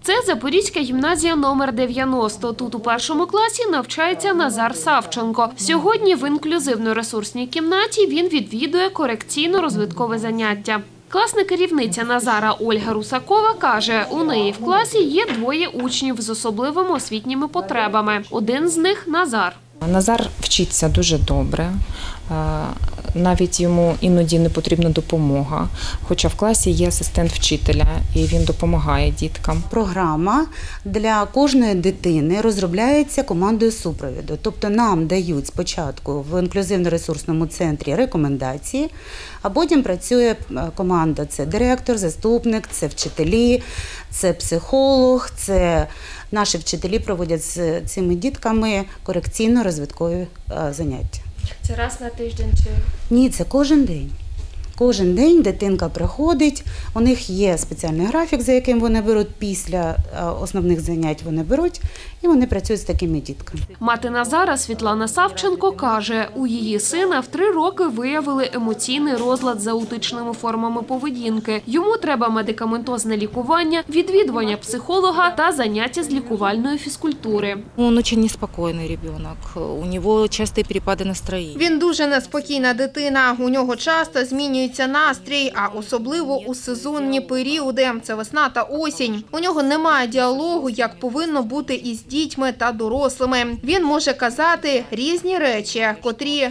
Це Запорізька гімназія номер 90. Тут у першому класі навчається Назар Савченко. Сьогодні в інклюзивно-ресурсній кімнаті він відвідує корекційно-розвиткове заняття. Класна керівниця Назара Ольга Русакова каже, у неї в класі є двоє учнів з особливими освітніми потребами. Один з них – Назар. Назар вчиться дуже добре, навіть йому іноді не потрібна допомога, хоча в класі є асистент вчителя і він допомагає діткам. Програма для кожної дитини розробляється командою супроводу, тобто нам дають спочатку в інклюзивно-ресурсному центрі рекомендації, а потім працює команда – це директор, заступник, це вчителі, це психолог, це наші вчителі проводять з цими дітками корекційно-розвиткові заняття. Це раз на тиждень чи? Ні, це кожен день. Кожен день дитинка приходить, у них є спеціальний графік, за яким вони беруть, після основних занять вони беруть, і вони працюють з такими дітками. Мати Назара Світлана Савченко каже, у її сина в 3 роки виявили емоційний розлад з аутичними формами поведінки. Йому треба медикаментозне лікування, відвідування психолога та заняття з лікувальної фізкультури. Він дуже неспокійний дитина, у нього часті перепади настроєння. Він дуже неспокійна дитина, у нього часто змінюється настрій, а особливо у сезонні періоди – це весна та осінь. У нього немає діалогу, як повинно бути із дітьми та дорослими. Він може казати різні речі, котрі,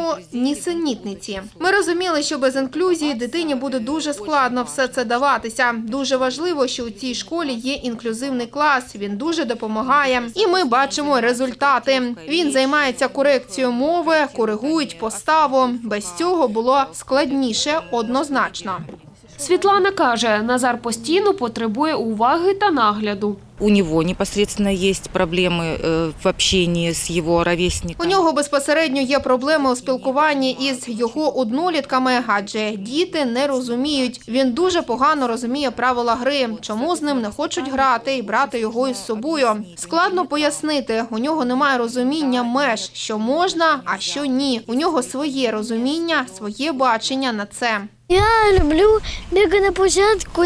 нісенітниці. Ми розуміли, що без інклюзії дитині буде дуже складно все це даватися. Дуже важливо, що у цій школі є інклюзивний клас, він дуже допомагає. І ми бачимо результати. Він займається корекцією мови, коригують поставу. Без цього було складніше однозначно. Світлана каже, Назар постійно потребує уваги та нагляду. У нього непосредственно є проблеми в общенні з його ровесниками. У нього безпосередньо є проблеми у спілкуванні із його однолітками, адже діти не розуміють. Він дуже погано розуміє правила гри, чому з ним не хочуть грати і брати його із собою. Складно пояснити, у нього немає розуміння меж, що можна, а що ні. У нього своє розуміння, своє бачення на це. Я люблю бігати на площадку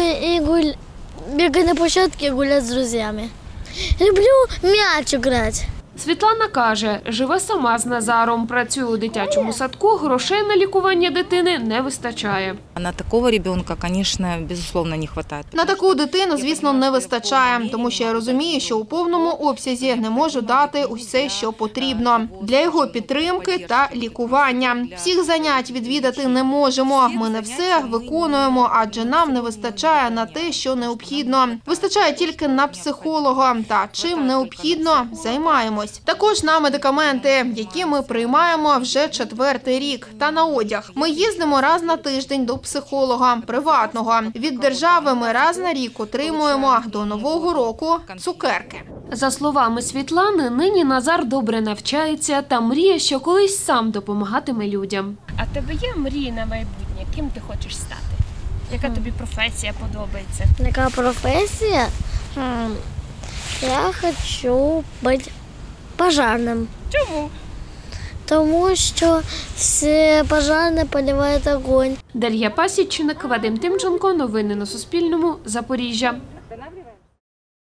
и гулять с друзьями. Люблю мяч играть. Світлана каже, живе сама з Назаром, працює у дитячому садку, грошей на лікування дитини не вистачає. На такого ребенка, звісно, безусловно, не вистачає. На таку дитину, звісно, не вистачає, тому що я розумію, що у повному обсязі не можу дати усе, що потрібно для його підтримки та лікування. Всіх занять відвідати не можемо, ми не все виконуємо, адже нам не вистачає на те, що необхідно. Вистачає тільки на психолога, та чим необхідно, займаємось. Також на медикаменти, які ми приймаємо вже 4-й рік, та на одяг. Ми їздимо раз на тиждень до психолога приватного. Від держави ми раз на рік отримуємо до Нового року цукерки. За словами Світлани, нині Назар добре навчається та мріє, що колись сам допомагатиме людям. А в тебе є мрії на майбутнє? Ким ти хочеш стати? Яка тобі професія подобається? Яка професія? Я хочу бути пожарним. Чому? Тому що всі пожарні поливають огонь. Дар'я Пасічник, Вадим Тимченко. Новини на Суспільному. Запоріжжя.